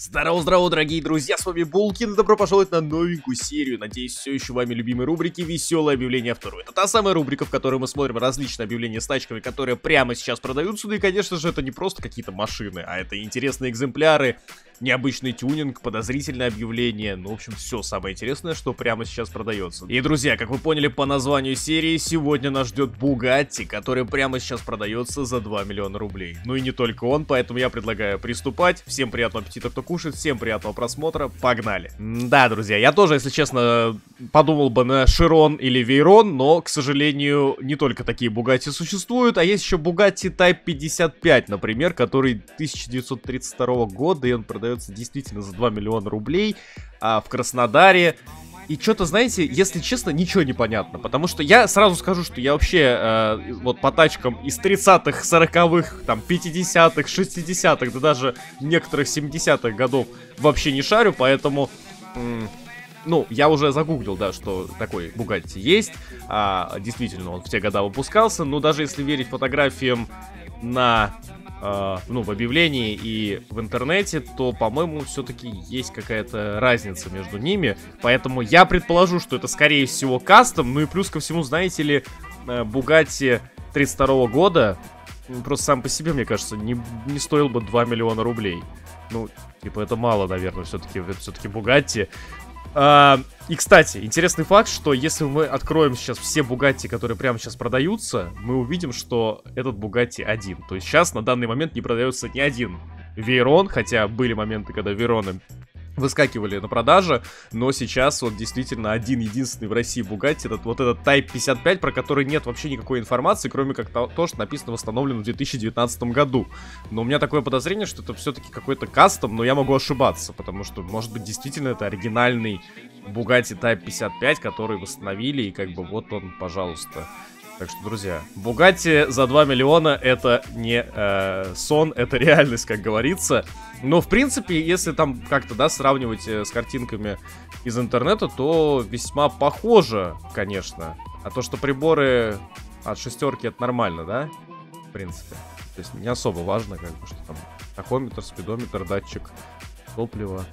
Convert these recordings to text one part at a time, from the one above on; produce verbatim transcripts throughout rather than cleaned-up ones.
Здорово-здорово, дорогие друзья, с вами Булкин, добро пожаловать на новенькую серию, надеюсь, все еще вами любимой рубрики «Веселое объявление второе». Это та самая рубрика, в которой мы смотрим различные объявления с тачками, которые прямо сейчас продаются, ну и, конечно же, это не просто какие-то машины, а это интересные экземпляры, необычный тюнинг, подозрительное объявление, ну, в общем, все самое интересное, что прямо сейчас продается. И, друзья, как вы поняли по названию серии, сегодня нас ждет Bugatti, который прямо сейчас продается за два миллиона рублей. Ну и не только он, поэтому я предлагаю приступать. Всем приятного аппетита, кто кушает, всем приятного просмотра, погнали. Да, друзья, я тоже, если честно, подумал бы на Chiron или Veyron, но, к сожалению, не только такие Bugatti существуют, а есть еще Bugatti Type пятьдесят пять, например, который тысяча девятьсот тридцать второго года, и он продается действительно за два миллиона рублей а, в Краснодаре. И что-то, знаете, если честно, ничего не понятно. Потому что я сразу скажу, что я вообще э, вот по тачкам из тридцатых, сороковых, там, пятидесятых, шестидесятых, да даже некоторых семидесятых годов вообще не шарю, поэтому... М- Ну, я уже загуглил, да, что такой Bugatti есть. А, действительно, он в те года выпускался. Но даже если верить фотографиям на... Uh, ну, в объявлении и в интернете, то, по-моему, все-таки есть какая-то разница между ними. Поэтому я предположу, что это, скорее всего, кастом. Ну и плюс ко всему, знаете ли, Bugatti тридцать второго года просто сам по себе, мне кажется, не, не стоил бы два миллиона рублей. Ну, типа, это мало, наверное, все-таки все-таки Bugatti. Uh, и, кстати, интересный факт, что если мы откроем сейчас все Bugatti, которые прямо сейчас продаются, мы увидим, что этот Bugatti один. То есть сейчас на данный момент не продается ни один Veyron, хотя были моменты, когда Veyron выскакивали на продаже, но сейчас вот действительно один-единственный в России Bugatti, этот, вот этот Type пятьдесят пять, про который нет вообще никакой информации, кроме как то, то что написано восстановлен в две тысячи девятнадцатом году. Но у меня такое подозрение, что это все-таки какой-то кастом, но я могу ошибаться, потому что, может быть, действительно это оригинальный Bugatti Type пятьдесят пять, который восстановили, и как бы вот он, пожалуйста. Так что, друзья, Bugatti за два миллиона это не э, сон, это реальность, как говорится. Но, в принципе, если там как-то, да, сравнивать э, с картинками из интернета, то весьма похоже, конечно. А то, что приборы от шестерки, это нормально, да? В принципе. То есть не особо важно, как бы, что там тахометр, спидометр, датчик топлива.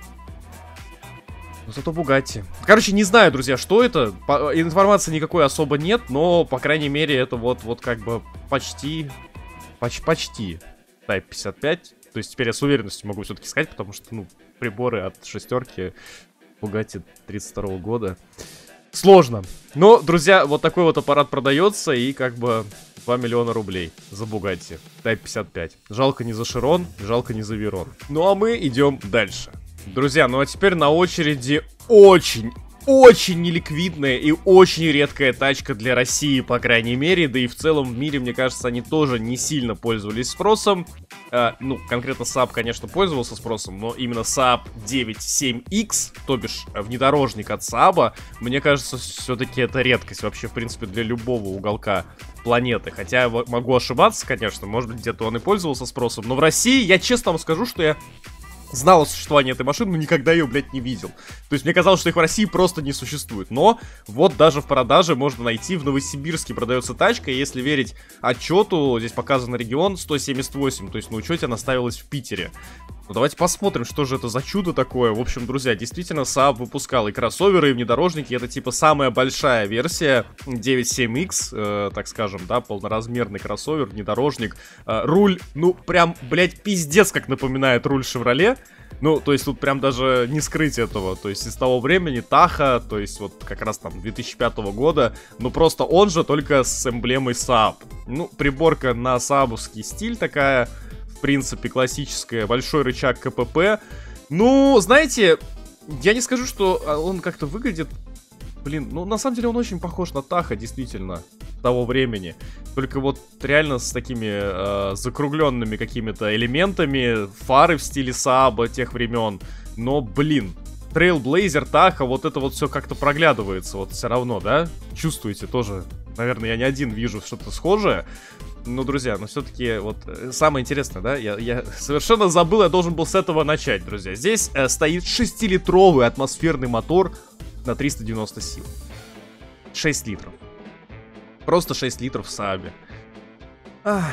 Но зато Bugatti. Короче, не знаю, друзья, что это. По- информации никакой особо нет, но, по крайней мере, это вот, вот как бы почти... Поч- почти Type пятьдесят пять. То есть теперь я с уверенностью могу все-таки сказать, потому что, ну, приборы от шестерки Bugatti тридцать второго года. Сложно. Но, друзья, вот такой вот аппарат продается, и как бы два миллиона рублей за Bugatti Type пятьдесят пять. Жалко не за Chiron, жалко не за Veyron. Ну, а мы идем дальше. Друзья, ну а теперь на очереди очень, очень неликвидная и очень редкая тачка для России, по крайней мере. Да и в целом в мире, мне кажется, они тоже не сильно пользовались спросом. А, ну, конкретно Saab, конечно, пользовался спросом, но именно Saab девять семь икс, то бишь внедорожник от Saab, мне кажется, все-таки это редкость вообще, в принципе, для любого уголка планеты. Хотя я могу ошибаться, конечно, может быть, где-то он и пользовался спросом, но в России, я честно вам скажу, что я... знал о существовании этой машины, но никогда ее, блядь, не видел. То есть мне казалось, что их в России просто не существует. Но вот даже в продаже можно найти. В Новосибирске продается тачка. И если верить отчету, здесь показан регион сто семьдесят восемь. То есть на учете она ставилась в Питере. Ну давайте посмотрим, что же это за чудо такое. В общем, друзья, действительно, Saab выпускал и кроссоверы, и внедорожники. Это типа самая большая версия девять семь икс, э, так скажем, да, полноразмерный кроссовер, внедорожник. Э, руль, ну прям, блядь, пиздец, как напоминает руль Chevrolet. Ну, то есть тут прям даже не скрыть этого. То есть из того времени Tahoe, то есть вот как раз там две тысячи пятого года. Ну просто он же только с эмблемой Saab. Ну, приборка на саабовский стиль такая, в принципе, классическая. Большой рычаг ка пэ пэ. Ну, знаете, я не скажу, что он как-то выглядит... Блин, ну на самом деле он очень похож на Tahoe, действительно, того времени. Только вот реально с такими э, закругленными какими-то элементами, фары в стиле Saab тех времен. Но, блин, Trailblazer, Tahoe, вот это вот все как-то проглядывается, вот все равно, да? Чувствуете тоже? Наверное, я не один вижу что-то схожее. Ну, друзья, но все-таки вот самое интересное, да, я, я совершенно забыл, я должен был с этого начать, друзья. Здесь э, стоит шестилитровый атмосферный мотор на триста девяносто сил. шесть литров. Просто шесть литров в Saab. Ай.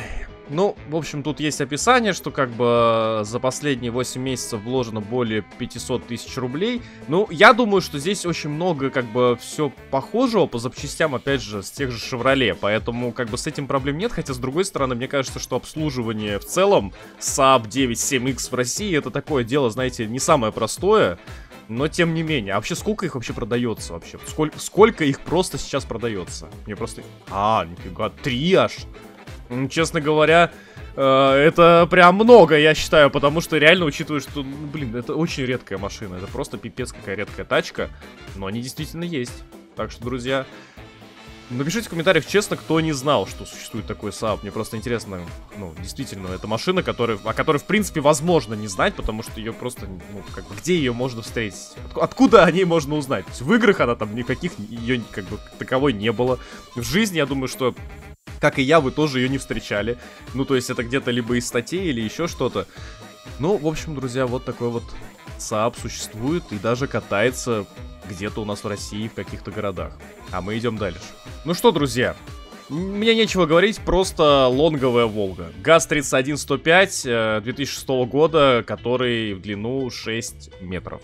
Ну, в общем, тут есть описание, что как бы за последние восемь месяцев вложено более пятьсот тысяч рублей. Ну, я думаю, что здесь очень много как бы все похожего по запчастям, опять же, с тех же Chevrolet. Поэтому как бы с этим проблем нет. Хотя, с другой стороны, мне кажется, что обслуживание в целом Saab девять семь икс в России это такое дело, знаете, не самое простое. Но тем не менее. А вообще сколько их вообще продается вообще? Сколько, сколько их просто сейчас продается? Мне просто... А, нифига, три аж. Честно говоря, э, это прям много, я считаю, потому что реально учитывая, что, ну, блин, это очень редкая машина, это просто пипец какая редкая тачка, но они действительно есть. Так что, друзья, напишите в комментариях, честно, кто не знал, что существует такой Saab. Мне просто интересно, ну, действительно, это машина, которая, о которой, в принципе, возможно не знать, потому что ее просто, ну, как бы, где ее можно встретить? Откуда о ней можно узнать? То есть в играх она там никаких, ее, как бы, таковой не было. В жизни, я думаю, что... Как и я, вы тоже ее не встречали. Ну, то есть это где-то либо из статей или еще что-то. Ну, в общем, друзья, вот такой вот Saab существует и даже катается где-то у нас в России в каких-то городах. А мы идем дальше. Ну что, друзья, мне нечего говорить, просто лонговая Волга. ГАЗ тридцать один сто пять две тысячи шестого года, который в длину шесть метров.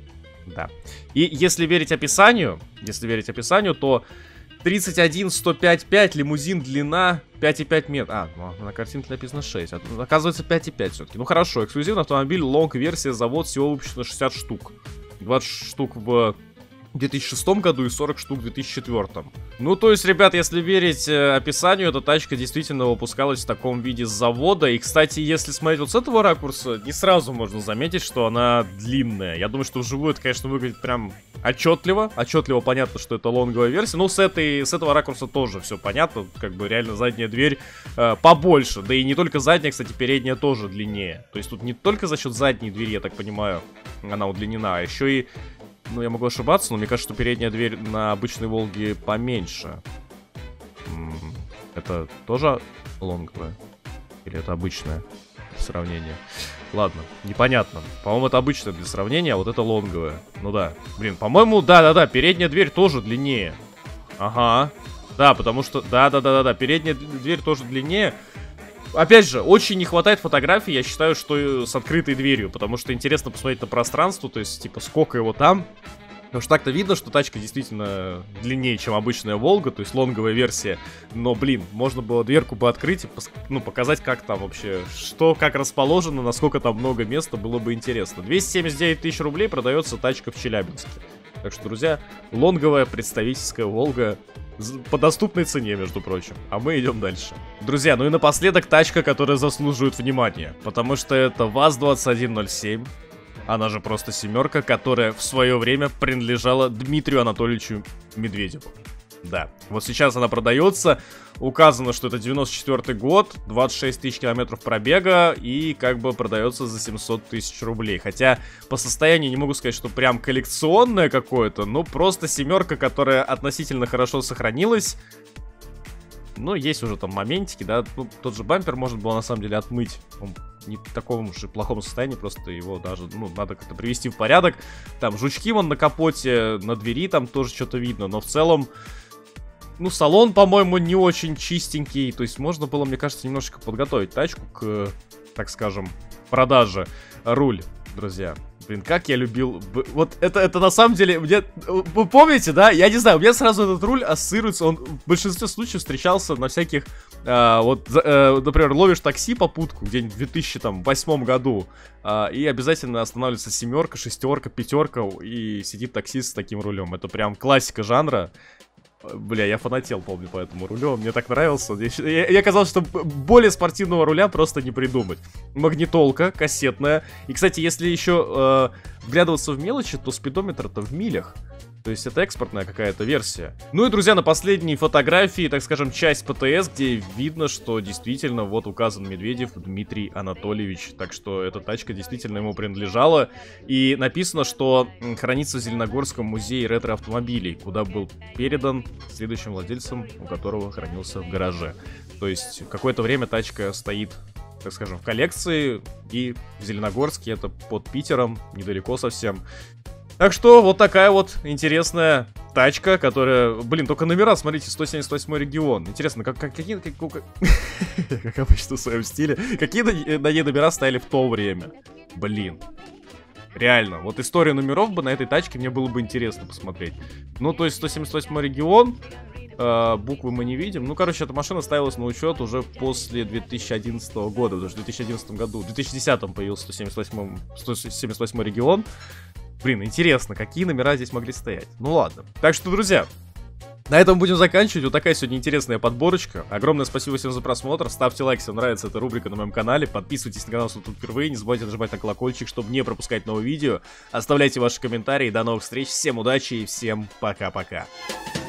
Да. И если верить описанию, если верить описанию, то... тридцать один сто пять пять, лимузин, длина пять и пять метров. А, ну, на картинке написано шесть. А, оказывается пять и пять все-таки. Ну хорошо, эксклюзивный автомобиль, лонг-версия, завод, всего выпущено шестьдесят штук. двадцать штук в две тысячи шестом году и сорок штук в две тысячи четвёртом. Ну, то есть, ребят, если верить э, описанию, эта тачка действительно выпускалась в таком виде с завода. И, кстати, если смотреть вот с этого ракурса, не сразу можно заметить, что она длинная. Я думаю, что вживую это, конечно, выглядит прям отчетливо. Отчетливо понятно, что это лонговая версия. Ну, с, этой, с этого ракурса тоже все понятно. Как бы реально задняя дверь э, побольше. Да и не только задняя, кстати, передняя тоже длиннее. То есть тут не только за счет задней двери, я так понимаю, она удлинена, а еще и... Ну, я могу ошибаться, но мне кажется, что передняя дверь на обычной Волге поменьше. Это тоже лонговая? Или это обычная для сравнения? Ладно, непонятно. По-моему, это обычная для сравнения, а вот это лонговая. Ну да. Блин, по-моему, да-да-да, передняя дверь тоже длиннее. Ага. Да, потому что... Да-да-да-да-да, передняя дверь тоже длиннее. Опять же, очень не хватает фотографий, я считаю, что с открытой дверью, потому что интересно посмотреть на пространство, то есть, типа, сколько его там. Потому что так-то видно, что тачка действительно длиннее, чем обычная Волга, то есть лонговая версия. Но, блин, можно было дверку бы открыть и ну, показать, как там вообще, что, как расположено, насколько там много места, было бы интересно. двести семьдесят девять тысяч рублей продается тачка в Челябинске. Так что, друзья, лонговая представительская Волга по доступной цене, между прочим. А мы идем дальше. Друзья, ну и напоследок тачка, которая заслуживает внимания. Потому что это ВАЗ двадцать один ноль семь. Она же просто семерка, которая в свое время принадлежала Дмитрию Анатольевичу Медведеву. Да, вот сейчас она продается. Указано, что это девяносто четвёртый год, двадцать шесть тысяч километров пробега и как бы продается за семьсот тысяч рублей. Хотя по состоянию не могу сказать, что прям коллекционное какое-то, но просто семерка, которая относительно хорошо сохранилась. Ну, есть уже там моментики, да, ну, тот же бампер можно было на самом деле отмыть. Он не в таком же плохом состоянии, просто его даже, ну, надо как-то привести в порядок. Там жучки вон на капоте, на двери там тоже что-то видно, но в целом... Ну, салон, по-моему, не очень чистенький. То есть можно было, мне кажется, немножечко подготовить тачку к, так скажем, продаже. Руль, друзья. Блин, как я любил... Вот это, это на самом деле... Мне... Вы помните, да? Я не знаю, у меня сразу этот руль ассоциируется. Он в большинстве случаев встречался на всяких... А, вот, а, например, ловишь такси попутку где-нибудь в две тысячи восьмом году. А, и обязательно останавливается семерка, шестерка, пятерка. И сидит таксист с таким рулем. Это прям классика жанра. Бля, я фанател, помню, по этому рулю, мне так нравился. Я, я казалось, что более спортивного руля просто не придумать. Магнитолка, кассетная. И, кстати, если еще э, вглядываться в мелочи, то спидометр-то в милях. То есть это экспортная какая-то версия. Ну и, друзья, на последней фотографии, так скажем, часть ПТС, где видно, что действительно вот указан Медведев Дмитрий Анатольевич. Так что эта тачка действительно ему принадлежала. И написано, что хранится в Зеленогорском музее ретро-автомобилей, куда был передан следующим владельцем, у которого хранился в гараже. То есть какое-то время тачка стоит, так скажем, в коллекции. И в Зеленогорске, это под Питером, недалеко совсем. Так что вот такая вот интересная тачка, которая... Блин, только номера, смотрите, сто семьдесят восьмой регион. Интересно, как, как, какие... Как, как, как обычно в своем стиле. Какие на ней номера стояли в то время? Блин. Реально, вот история номеров бы на этой тачке мне было бы интересно посмотреть. Ну, то есть сто семьдесят восьмой регион, э, буквы мы не видим. Ну, короче, эта машина ставилась на учет уже после две тысячи одиннадцатого года. Потому что в две тысячи одиннадцатом году, в две тысячи десятом появился сто семьдесят восьмой, сто семьдесят восьмой регион. Блин, интересно, какие номера здесь могли стоять. Ну, ладно. Так что, друзья, на этом будем заканчивать. Вот такая сегодня интересная подборочка. Огромное спасибо всем за просмотр. Ставьте лайк, если вам нравится эта рубрика на моем канале. Подписывайтесь на канал, если вы тут впервые. Не забывайте нажимать на колокольчик, чтобы не пропускать новые видео. Оставляйте ваши комментарии. До новых встреч. Всем удачи и всем пока-пока.